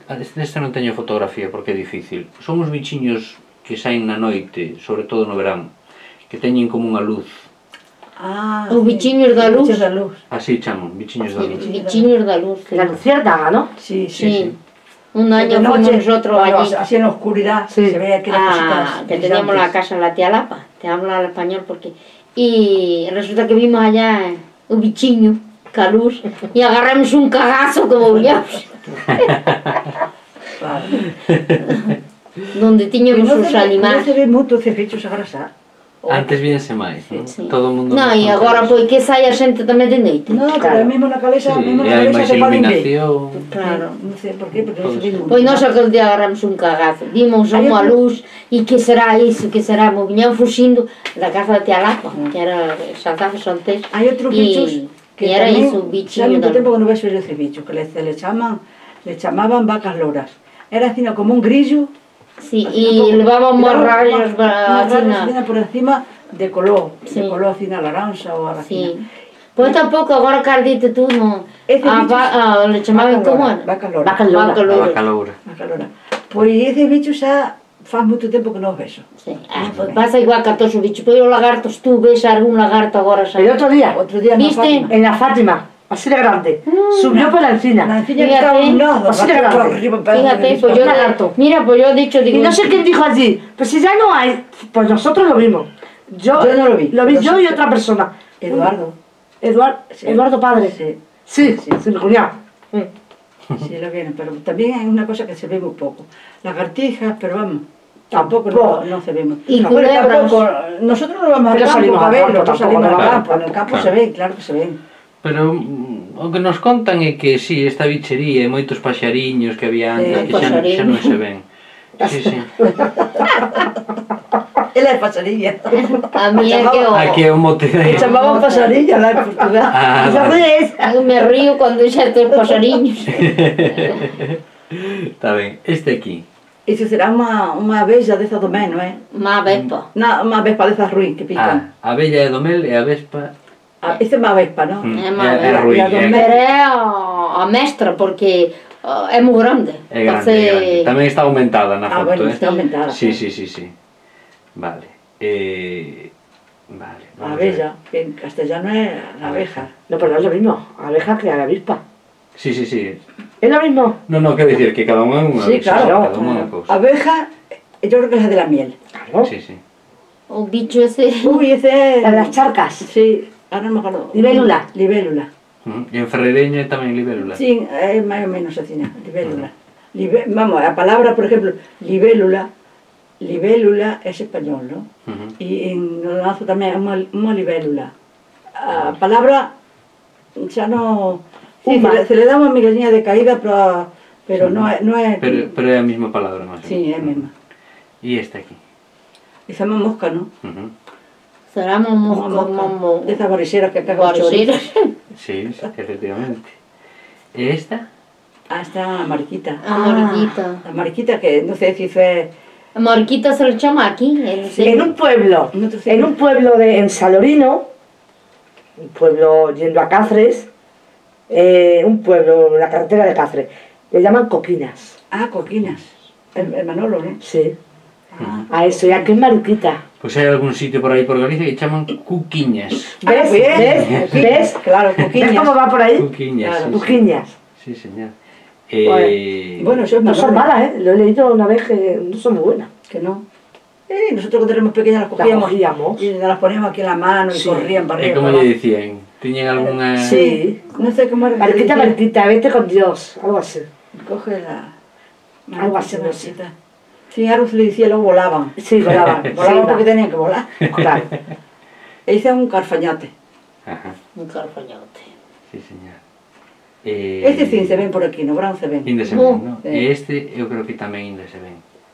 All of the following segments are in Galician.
Deste non teño fotografía porque é difícil. Son uns bichiños que saen na noite, sobre todo no verán, que teñen como unha luz. Os bichiños da luz. Así chaman, bichiños da luz. Bichiños da luz. La luciérnaga, ¿no? Sí. Un año fuimos nosotros allí. Así en la oscuridad se ve aquí las cositas. Que teníamos la casa en la tía Lapa. Te hablo al español porque... Y resulta que vimos allá un bichiño, caluz, y agarramos un cagazo como villaos. Donde tiñamos os animais. Non se ve moito ese bichos agora xa. Antes viense máis, non? Todo o mundo... Non, e agora pois que sai a xente tamén de noite. Non, pero mesmo na cabeza, e hai máis iluminación. Claro. Non sei por qué, porque non se ve moito. Pois nós aquel día agarramos un cagazo, vimos unha luz, e que será iso, que será, mo viñan fuxindo da casa da tía Lapa, que era Xalzafes Sontés. Hai outros bichos que era tamén, iso, bichiño. xa moito tempo que non vexo ese bicho, que le chamaban vacas louras. Era así como un grillo. Sí, e levaban máis rayos por encima de color así na laranxa ou a racina. Pois tampouco, agora que dite tú, non... Le chamaban como era? Vaca loura. Vaca loura. Pois ese bicho xa faz moito tempo que non os vexo. Pasa igual que a todos os bichos, pois os lagartos, tú ves algún lagarto agora xa. El otro día, ¿viste? en la Fátima, así de grande, subió por la encina. La encina estaba un nodo, así de grande. Fíjate, pues yo mira, pues yo he dicho, digo... Y no sé quién dijo allí, pues si ya no hay, pues nosotros lo vimos. Yo no lo vi. Lo vi yo y otra persona. Eduardo padre. Sí, mi cuñado. Sí, lo vieron, pero también hay una cosa que se ve muy poco. Lagartijas, pero vamos, tampoco no se ve mucho. Y culebras. Nosotros no vamos al campo a ver, nosotros salimos al campo, en el campo se ven, claro que se ven. Pero o que nos contan é que si, esta bichería e moitos paxariños que había antes que xa non se ven. Sí. Ela é pasarilla. A mí é que aquí é un mote de... Chamaban pasarilla lá en Portugal. ¿Sabes? Me río cando xa estes pasariños. Está ben, este aquí. Iso será unha abella desa do meno, Unha vespa. Unha vespa desas ruín que pican. A abella é do mel e a vespa... Esa é má vespa, non? É má vespa. Pero é a mestra, porque é moi grande. É grande. Tamén está aumentada na foto, bueno, está aumentada. Sí. Vale. Vale. Abella, que en castellano é abeja. No, pero no es lo mismo, abeja que a avispa. Sí. ¿Es lo mismo? No, quero dicir que cada unha é unha... Sí, claro. Cada unha é unha cousa. Abeja, yo creo que es la de la miel. Claro. Sí. O bicho ese... Uy, ese... La de las charcas. Sí, ahora no me acuerdo. Libélula. E en ferrereño é tamén libélula. Sí, é máis ou menos así, libélula. Vamos, a palabra, por ejemplo, libélula es español, ¿no? Y en el lazo tamén é unha libélula. A palabra xa no... Sí, se le dá unha migaña de caída, pero no é... Pero é a mesma palabra, máis. Sí, é a mesma. E esta aquí? Esa é unha mosca, ¿no? Será mosca. De esas bariseras que cagan chorizo. Sí, efectivamente. E esta? Esta mariquita. A mariquita que no sé si fue... A mariquita se lo llama aquí. En un pueblo, en Salorino, un pueblo yendo a Cáceres, un pueblo, la carretera de Cáceres, le llaman coquinas. Coquinas. El Manolo, ¿no? Sí. A eso, y aquí es mariquita. Pois hai algún sitio por aí por Galicia que chaman cuquiñas. ¿Ves? Claro, cuquiñas. ¿Ves cómo va por ahí? Cuquiñas. Cuquiñas. Sí, señor. Bueno, eso es no son malas, lo he leído una vez que no son muy buenas. Que no. Nosotros cuando éramos pequeñas las cogíamos y las poníamos aquí en la mano y corrían para arriba. ¿Y cómo le decían? ¿Tenían alguna...? Sí, no sé cómo era. Mariquita, vete con Dios, algo así. Coge la... Algo así, no sé. Sí, algo se le decía, luego volaban. Sí, volaban. Volaban porque tenían que volar. Claro. E hice un carfañate. Ajá. Un carfañate. Sí, señor. Este sí se ven por aquí, no Brown se ven. Inde se ven, ¿no? E este eu creo que tamén inde se ven.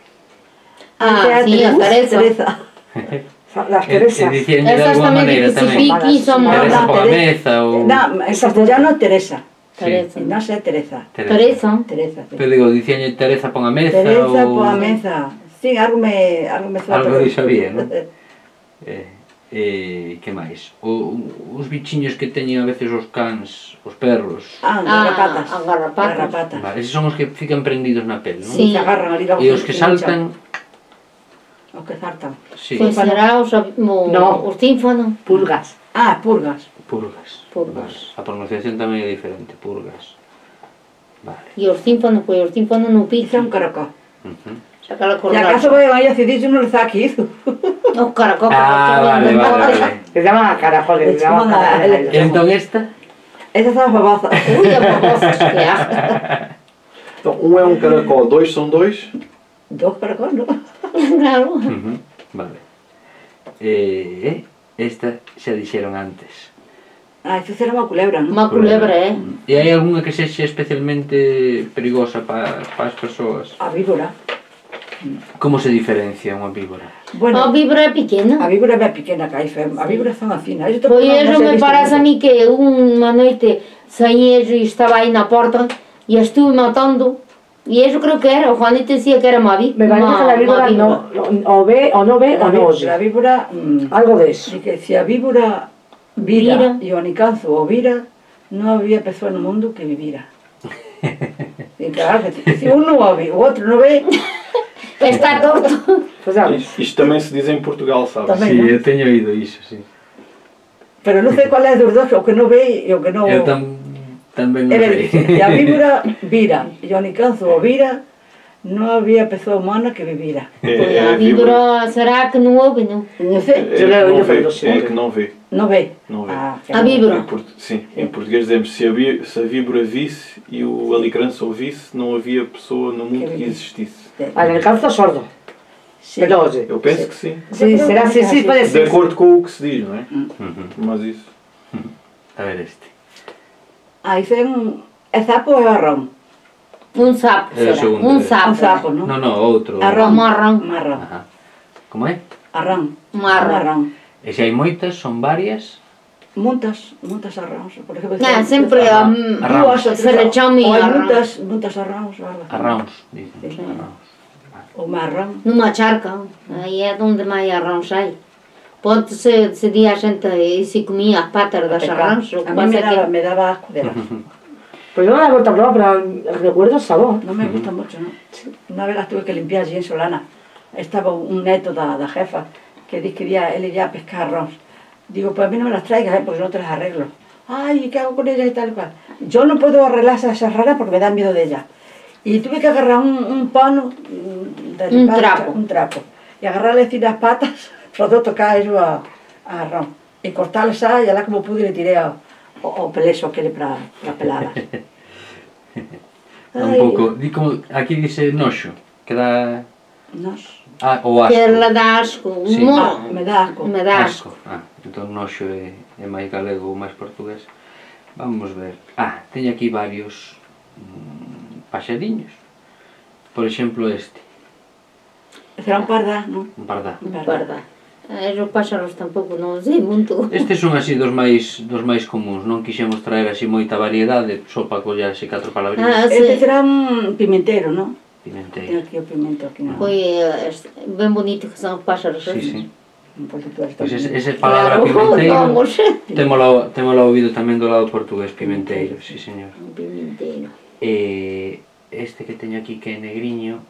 Sí, a Teresa. Las Teresas. Esas tamén que se piqui son Teresa por a mesa ou... No, en castellano Teresa. Teresa. No sé, Teresa. Teresa. Pero digo, dicían Teresa pon a mesa Teresa ou... pon a mesa. Sí, algo me Algo dixo había, non? Que máis? Os bichiños que teñen a veces os cans, os perros. Garrapatas. As garrapatas. Garrapatas. Vale, eses son os que fican prendidos na pel, non? Sí. Se agarran ali logo. E os que saltan... Os que saltan. Sí, Pois será os tímpanos. Pulgas. Purgas. purgas. Purgas. Vale. A pronunciación tamén é diferente, purgas. Vale. E os tímpanos, pois os tímpanos non Dice un pican. caracol. Saca la E acaso cordaxa. vai a decidir se non le saque iso. Os caracol. Vale. Se llama caracoles, se llama caracoles. Entón esta... Esa son as babazas. Ui, a babosas, que asco. Então, um é um caracol, dois são dois. Dos caracol, non? Claro. Vale. Esta xa dixeron antes. Iso será unha culebra, non? Unha culebra, E hai algunha que sexa especialmente perigosa para as persoas? A víbora. Como se diferencia unha víbora? A Bueno, víbora é pequena. a víbora é pequena que hai fe. A víbora son así, non? Pois eso me parece a mí que unha noite saí e estaba aí na porta e estuve matando. E eso creo que era, o Juanito decía que era unha víbora. Me parece que la víbora no ve o no oye. A víbora... Algo de eso. Y que si a víbora vira Vira. e o anicanzo o vira, non había persoa no mundo que vivira. E claro, que se un non o ve, o outro non ve, Está torto. Pues sabes. Isto também se diz em Portugal, sabes? Também. Sí, eu teño oído iso, sí. pero non sei qual é dos dos, o que non ve e o que non... Eu tamén non Ele dice, sei. se a víbora vira e o anicanzo o vira, non había persoa humana que vivira. Pois a víbora será que non ouve, non? Non sei, Eu levo não ido vê, para o é que não vê. non ve. Não vê. Que A non- víbora. Sim, em português dizemos se a víbora visse e o alicrance ouvisse, não havia pessoa no mundo que existisse. Al alcanzo sordo. Sí. Pero oye. Eu penso que sim. Sí, será así, sí, puede De ser. acordo com o que se diz, não é? Mas isso. A ver este. Aí ten... É sapo ou é arrón? Un sapo É o será. segundo, Un é. sapo. Un sapo, non? No, outro. Arrón. Marrón. Marrón. Ajá. Como é? Arrón. Marrón. E se hai moitas, son varias. Montas arróns. Por exemplo, Sempre Arróns. se le chama Ou hai arrón. montas arróns, algo así. Arráns, dicen. Sí. Arráns. O marrón. Numa charca. Aí é onde máis arróns hai. Ponte se día a xente e se comía as patas das arróns. O que A mí pasa é que me daba asco de las. Pues yo no la he vuelto a probar, pero recuerdo el sabor. No me gusta mucho, ¿no? Una vez las tuve que limpiar allí en Solana. Estaba un neto da jefa que quería, él iría a pescar arroz. Digo, pues a mí no me las traigas, porque no te las arreglo. Ay, ¿qué hago con ellas y tal y cual? Yo no puedo arreglar esas raras porque me dan miedo de ellas. Y tuve que agarrar un pano, Un trapo. y agarrarle así las patas, para no tocar eso a arroz. Y cortarle esa, y ahora como pude le tiré o peleso aquele para peladas. Un pouco, di como, aquí dice noxo, que dá... Nos. O asco. que ela dá asco. Sí. Me dá asco. Me dá asco. Entón noxo é máis galego ou máis portugués. Vamos ver. Teño aquí varios paxariños. Por exemplo este, Será un parda, non? un pardá. Verdad. Os páxaros tampouco non sei muito. Estes son así dos máis comuns, non quixemos traer así moita variedade, só para coller así 4 palabrinhas. Este será un pimenteiro, non? Ten Pimenteiro. aquí o pimento aquí na... Pois ben bonito que son os páxaros. Sí, sí. Un poquito de Pois esa palabra Claro, pimenteiro, vamos. témola ouvido tamén do lado portugués, pimenteiro, sí señor. Un pimenteiro. Este que teño aquí que é negriño,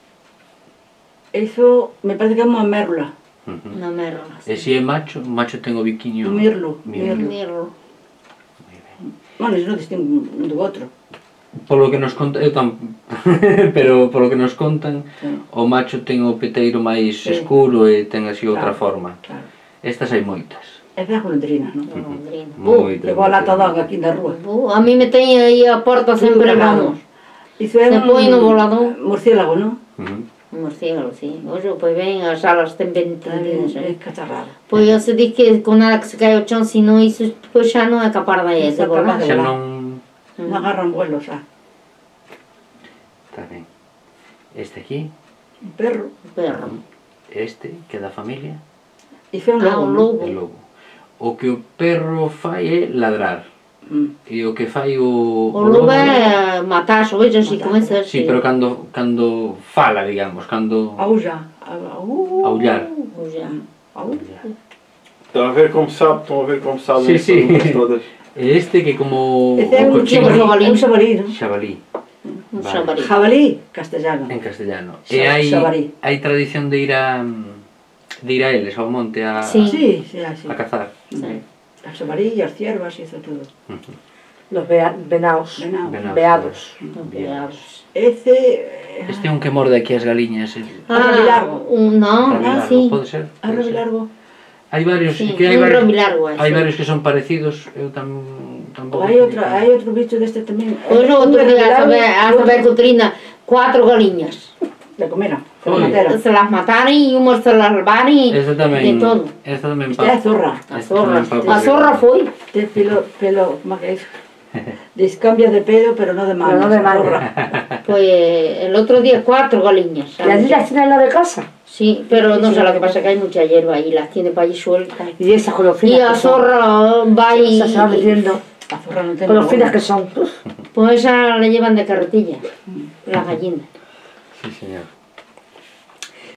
Eso me parece que é unha mérula. Una merla. e si é macho ten o biquiño... Un mirlo. Mirlo. Moi ben. Bueno, eso non distingue un do outro. Polo que nos contan, pero polo que nos contan, Sí. o macho ten o peteiro máis Sí. escuro e ten así outra Claro, forma. Claro. Estas hai moitas. É das golondrinas, non? Golondrina. Moitas. Llegou a lata d'auga aquí na rúa. A mí me teñen aí a porta sempre, vamos. Iso é Se põe no volador. murciélago, non? Un murciélago, sí. Oxe, pois ven, as alas ten ventinas, É cacharrada. Pois se di que con nada que se cae o chón, se non iso, pois xa non é capaz de Iso é volar. capaz Xa volar. non... Non agarran vuelo, xa. Está ben. Este aquí, Un perro. Perro. este, que é da familia, Iso é un lobo, un non? lobo. é lobo. O que o perro fai é ladrar. E o que fai O lobo é matar as ovellas e comeza a Sí, pero cando fala, digamos, cando... Aulla. Aullar. Aulla. Aullar. Estão a ver como sabem Sí, as sí. perguntas todas. Este que como Ese é o un cochino jabalí, é un xabalí, non? xabalí, Un Vale. xabalí. Jabalí, castellano. en castellano. Xa- E xabalí. hai tradición de ir a eles ao monte Sí. Sí, sí, así. a cazar. Sí. Las xabalí, as ciervas y eso todo. Los venados. Venado. Venados. Veados. Veados. Ese... Este é un que morde aquí as galiñas. Ah, no, Rabilargo, sí. pode ser? Arroz Pode ser. largo. Hai varios, Sí, que hai un varios, robilargo, hai sí. varios que son parecidos, eu tampouco. Hay otro bicho de este también. Pois no, outro día a saber que trina 4 galiñas. De comer, de Oi. matera. Se las mataron e unhos se las levaron e Esta tamén, de todo. esta tamén Esta é a zorra. A Esta zorra. tamén pa- A zorra foi. Este pelo, ¿cómo que es? Descambia de pelo, pero no de mano. Pero no de mano. Pues el otro día 4 galiñas. ¿Y allí las tienen en la de casa? Sí, pero no sé, lo que pasa es que hay mucha hierba y las tiene para allí sueltas. Y esas con los Y finas la que son. zorra va y... Esas se van metiendo. La zorra no tiene Con los finas ninguna. que son. Uf. Pues esa la llevan de carretilla, las gallinas. Sí, señor.